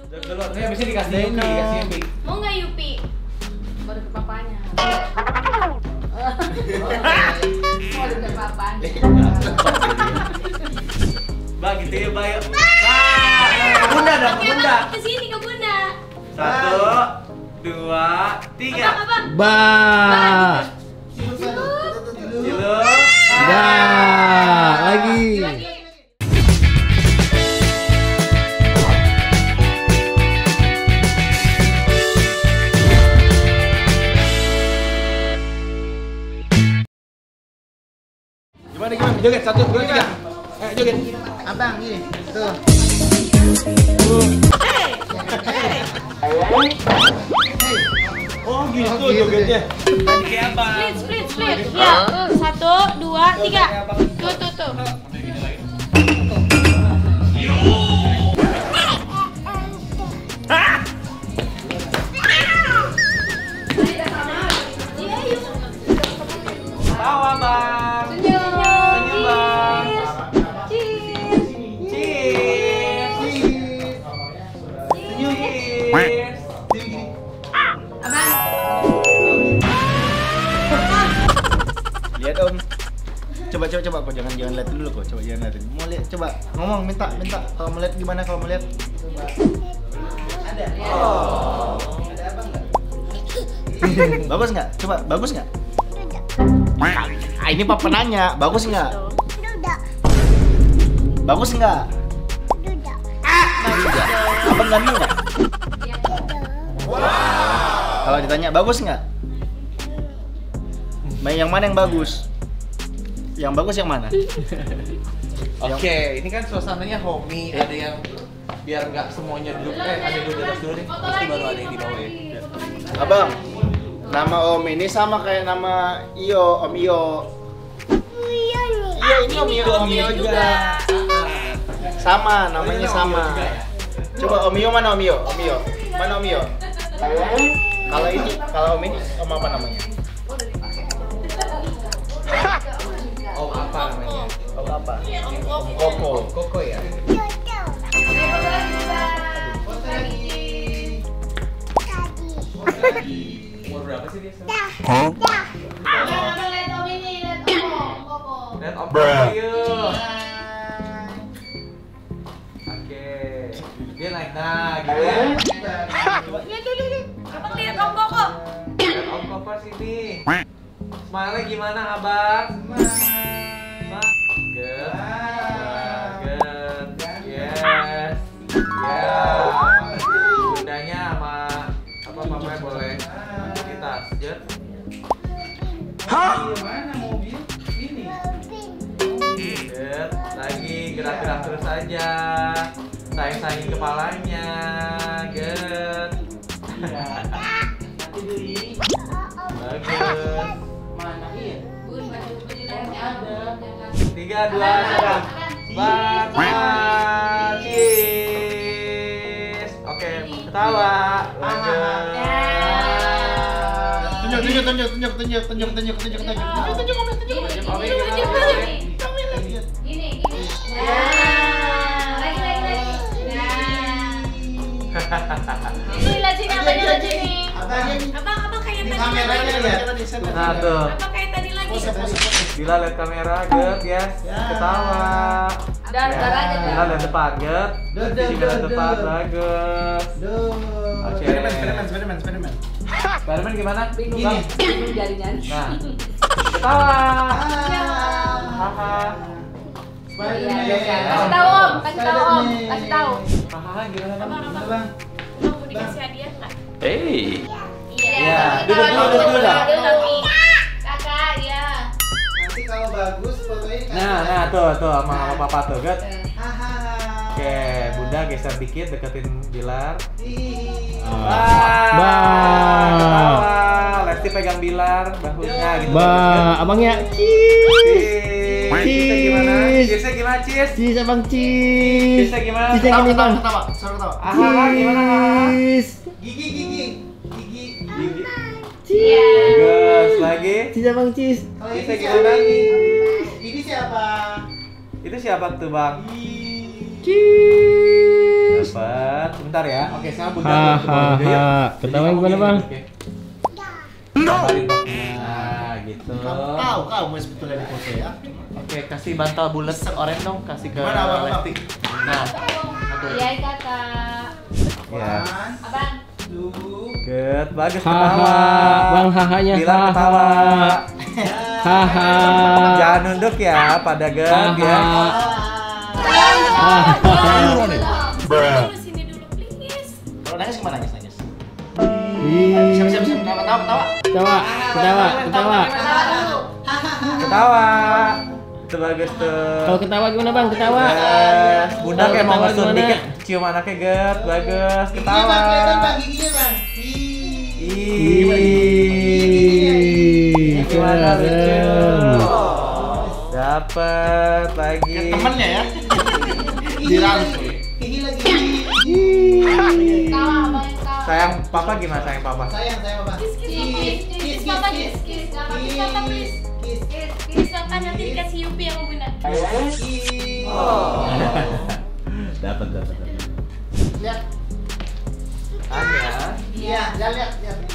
Dulu, nih bisa dikasih Yupi. Mau nggak Yupi? Baru ke papanya. Baru ke papanya. Bang, gitu ya, Bang. Bunda dong, Bunda. Ke sini ke Bunda. 1, 2, 3. Ba. Cilu. Ba. Lagi. Gimana? Joget 1, 2, 3. Ayo joget. Abang ini, tuh. Oh gitu jogetnya. Kayak apa? Split. Ya, 1, 2, 3. Tuh. Tawa, Bang. Senyum, Bang. Cheers. Lihat Om. Coba kok jangan lihat dulu kok. Coba jangan lihat. Mau lihat coba ngomong minta. Kalau mau lihat gimana kalau mau lihat? Ada. Oh. Ada apa enggak? Bagus enggak? Coba bagus enggak? Ini papa nanya, bagus enggak? Bagus enggak? Abang ganteng enggak? Kalau ditanya bagus nggak? Yang mana yang bagus? Yang bagus yang mana? Oke, ini kan suasananya homey, ada yang biar nggak semuanya duduk, ada duduk di atas dulu nih, pasti baru ada yang di bawah ya. Abang, nama Om ini sama kayak nama Iyo, Om Iyo. Iya, ini Om Iyo juga. Sama, namanya sama. Coba Om Iyo mana Om Iyo? Mana Om Iyo? Kalau Om ini Om apa namanya? Om apa namanya? Om apa? Om Koko. Om Koko ya? Umur berapa sih dia? Lihat Om Koko yuk. Oke, dia naik gitu ya. Abang lihat Om Koko. Lihat Om Koko sini. Smile gimana abang? Good. Yes. Bundanya sama papanya boleh di tas. Good. Mana mobil? Ini. Good. Lagi gerak-gerak terus aja. Sayang-sayangin kepalanya. Good. Bagus. Mana iya? 3, 2, 1. Bang, cheers. Oke, ketawa. Bagus. Tunjuk. Gini. Nah, lagi. Ini lihat sini, Abang kayak tadi. Kameranya lihat. Nah tuh. Abang kayak tadi lagi. Bila lihat kamera, good, yes. Ketawa. Dan aja. Bila lihat depan, good. Lihat depan, bagus. Oke. Spiderman. Spiderman gimana? Gini. Jaringan. Nah, ketawa. Haha. Kasih tahu Om. Kasih tahu. Haha, gimana bang? Abang mau dikasih hadiah nggak? Iya. Duduk dah. Kakak, ya. Nanti kalau bagus fotonya. Nah, tuh sama papa tuh, good. Hahaha. Oke, Bunda geser dikit, deketin Bilar. Ba. Lesti pegang Bilar, bahunya gitu. Abangnya. Cheese gimana? Cheese-nya gimana, Cheese? Cheese abang cheese. Cheese-nya gimana? Cheese yang ini bang. Suara ketawa. Aha, gimana? Cheese. Gigi. Bagus, lagi. Cheese abang cheese. Kalau Cheese-nya ini gimana? Ini siapa? Itu siapa tuh, Bang? Cheese. Dapat. Sebentar ya. Oke, sekarang Bunda Ha, turun ke bawah ha, dulu, yuk. ha. Jadi Ketawa kamu gimana, gini, Bang? oke. Gambarin, Bang. Nah, gitu. Kau sebetulnya di foto ya. Oke, kasih bantal bulat oranye dong, kasih ke Mana, Bang? Lesti. Nah, satu. Iya kakak. Ya. Abang. Good, bagus Haha, ketawa. Bang hahanya Bilang haha. ketawa. Haha. Jangan nunduk ya, pada Good ya. Tunggu sini dulu please. Kalau nangis gimana nangis? Ih, Siap. Tawa. ketawa. Ketawa. Itu bagus tuh. Kalau ketawa gimana Bang? Ketawa. Yes. Bunda Kalau kayak mau ketawa ngesut gimana? dikit, cium anaknya Good, bagus. Ketawa. Giginya bang. Ih, Gimana lucu? keren. Dapat lagi. Temennya ya. Dirangkul. Gigi lagi. Tawa abang yang tawa. Sayang papa gimana sayang papa? Sayang papa. Kiss papa kiss papa please. Kiss papa nanti dikasih Yupi sama Bunda. Dapat. Lihat. Anya. Iya, lihat.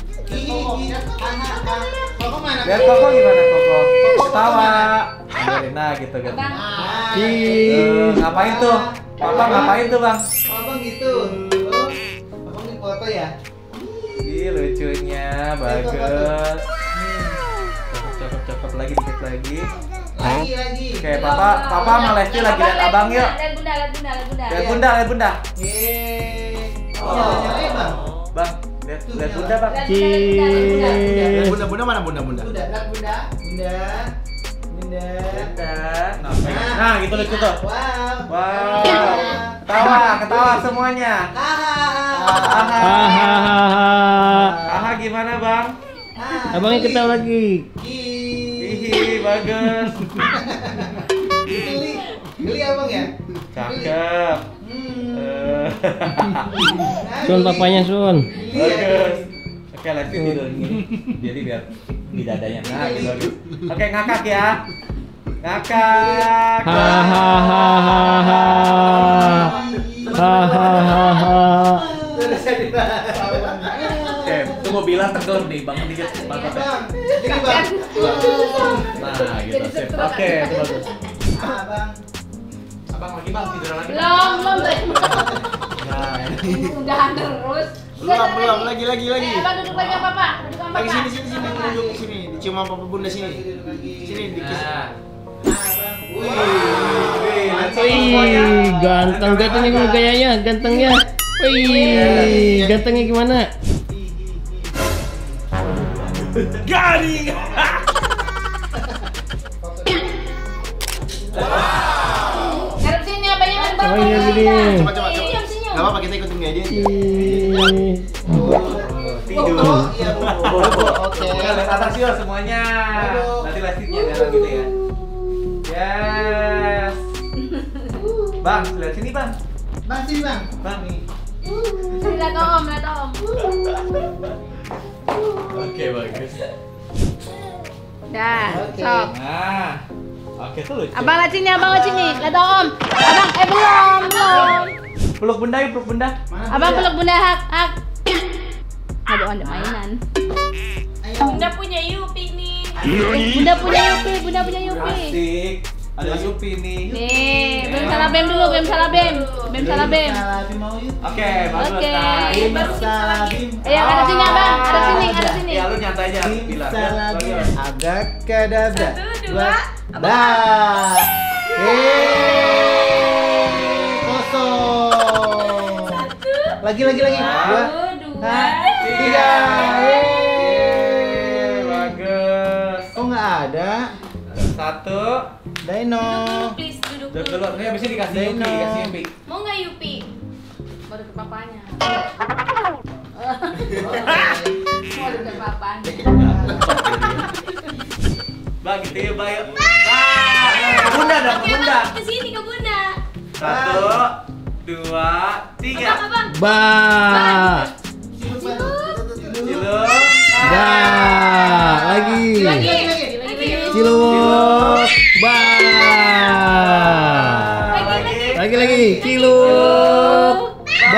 Koko mana? Lihat Koko gimana Koko? Ketawa. Nah gitu gitu. Abang. Ngapain tuh? Papa ngapain tuh bang? Abang gitu. Abang di foto ya? Ih lucunya bagus. Cakep lagi dikit lagi. Lagi. Oke papa sama Lesti lagi lihat abang yuk. Lihat Bunda. Lihat bunda. Nyalain bang. Bang lihat bunda bang. Bunda mana bunda? Bunda. Nah gitu lucu tuh. Wow. Ketawa semuanya. Haha gimana bang? Abangnya ketawa lagi. Hihi bagus. Geli abang ya? Cakep. Sun papanya Sun. Bagus. Oke, Lesti tidur gini. Jadi biar di dadanya. Nah, gitu bagus. Oke, ngakak ya. Ngakak. Oke, itu mau bilang tegur nih, bangun dikit. Bangun. Gini bang. Nah, gitu. Sip. Oke, itu bagus. Abang. Abang lagi bang, tidur lagi. Belum. Nah, Udah terus. Belum. Lagi. Abang duduk lagi apa Pak? Duduk sama Lagi Papa. sini. Duduk sini. Dicium sama papa bunda sini. Sini dikis. Nah. Wih, ganteng gimana gayanya? Gantengnya. Wih, gantengnya gimana? Garing. Ngarep sini abangnya kan Bapak. Oh iya gini. Coba. Senyum. Gak apa-apa kita ikutin gaya dia. Ih, Tidur. Iya, Bu. Oke. Lihat atas yuk semuanya. Nanti Lestinya jalan gitu ya. Yes. Bang, lihat sini bang. Bang sini bang. Bang nih. Lihat Om. Oke bagus. Dah, Oke. stop. Nah, oke tuh lucu. Abang lihat sini. Lihat Om. Abang, belum. Peluk bunda yuk, peluk bunda. Abang peluk Bunda hak. Aduh, ada mainan. Bunda punya Yupi nih. Bunda punya Yupi. Asik. Ada Yupi nih. Nih, Bem salah Bem dulu, Bem salah Bem. Mau yuk. Oke, bagus. Oke. Nah, ini Salabim. Ayo, ada sini Abang, ada sini. Ya lu nyantai aja. Bilang. Salabim. Agakadabra. 1, 2, Dah. Kosong. Lagi. 1, 2, 3. Bagus. Kok nggak ada? Satu. Dino. please duduk Duduk dulu. dulu. Nih habis ini dikasih Yupi, Dino. dikasih Yupi. Mau nggak Yupi? Baru ke papanya. Baru ke papanya. Bang, gitu ya, Bang. Yuk. Bunda dong, Oke, bunda. Abang, ke sini ke Bunda. 1, 2, 3. Abang. Ba. Ciluk. Ba. Lagi. Lagi. Ciluk. Ba. Lagi. Lagi. Ciluk.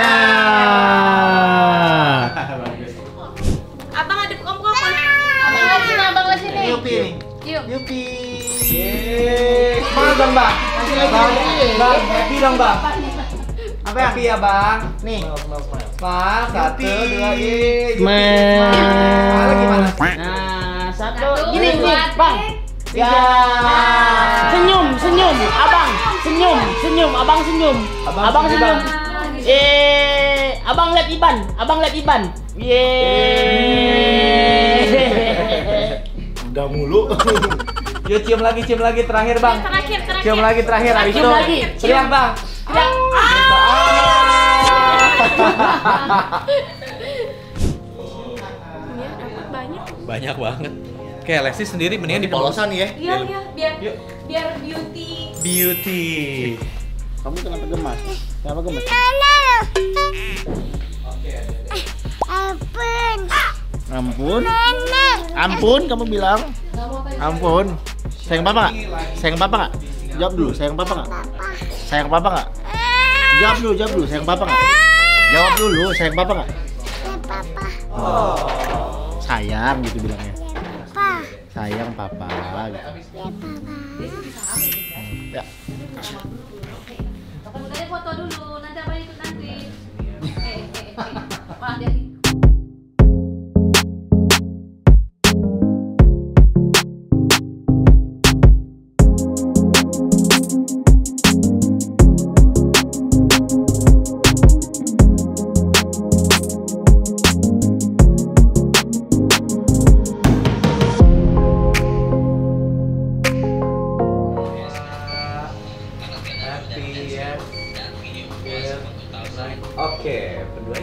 Bang, happy dong bang. Apa yang? Happy ya bang. Nih. Smile, 1, 2, Smile. gimana? Nah, satu. Satu, Gini, dua, Bang. Ya. Senyum, senyum, abang, senyum, senyum, abang senyum, abang senyum. Abang lihat Iban, abang lihat Iban. Udah mulu. Yuk cium lagi terakhir bang. Terakhir. Cium lagi terakhir habis Cium itu. lagi. Teriak bang. Teriak. Iya, dapat banyak. Banyak banget. Oke, Lesti sendiri mendingan di polosan ya. Iya, biar Yuk. biar beauty. Beauty. Kamu kenapa gemas? Kenapa gemas? Ampun kamu bilang. Ampun. Sayang papa nggak? Sayang papa nggak? Jawab dulu. Sayang papa nggak? Sayang papa nggak? Jawab dulu. Sayang papa nggak? Jawab dulu. Sayang papa nggak? Sayang gitu bilangnya. Sayang papa. Gitu. Ya. Udah foto dulu, nanti apa ikut nanti. Malah dia Oke, berdua.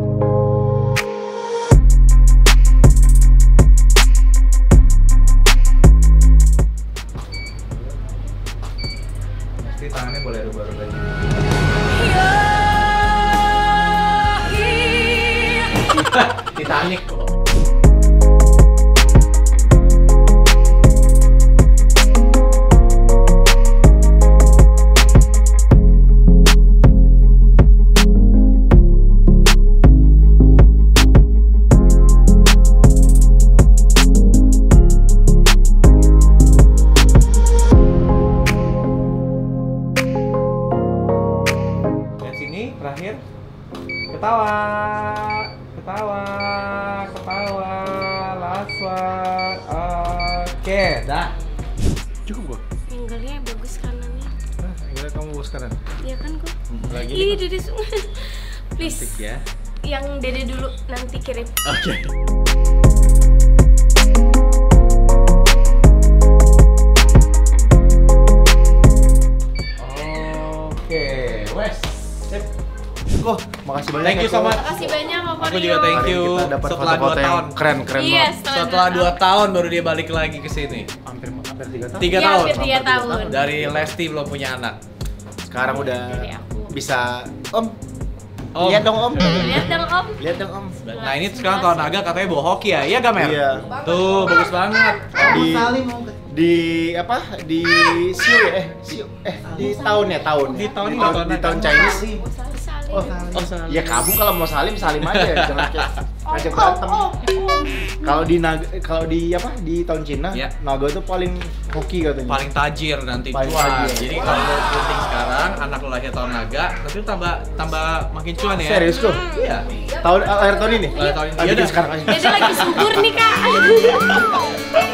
Pasti tangannya boleh rubah-rubah gitu. Titanic kok. Terakhir ketawa last one. Oke, dah Cukup gua. angle-nya bagus kanannya. Gila kamu bos sekarang Iya kan kok? lagi Ih, Dede please. ya. Yang Dede dulu nanti kirim. Oke. Oke, wes. Oh, makasih banyak. Thank you so much. Makasih banyak Kak Aku juga thank Hari you. kita dapat Setelah 2 foto-foto yang tahun. keren Iya, banget. Setelah 2 tahun baru dia balik lagi ke sini. Hampir 3 tahun. 3 Iya, tahun. hampir 3 tahun. Dari Lesti belum punya anak. Sekarang udah Dari aku. bisa Om. Om. Lihat dong Om. Lihat dong Om. Lihat dong Om. Nah ini sekarang kalau Naga katanya bawa hoki ya, iya gak Mer? Iya. Tuh bagus banget. Di apa? Di Siu ya? Di tahun ya, tahun. Di tahun ini di tahun Chinese. Saling. Oh, ya kamu kalau mau salim aja, jangan kayak ngajak berantem. Kalau di apa? Di tahun Cina, Ya. Naga tuh paling hoki katanya. Paling tajir nanti Paling cuan. tajir. Jadi kalau lo syuting sekarang, anak lo lahir tahun Naga, nanti lo tambah makin cuan ya. Serius kok? Iya. Akhir tahun ini? Lahir tahun ini. Bikin Yaudah. sekarang aja. Dede lagi subur nih Kak.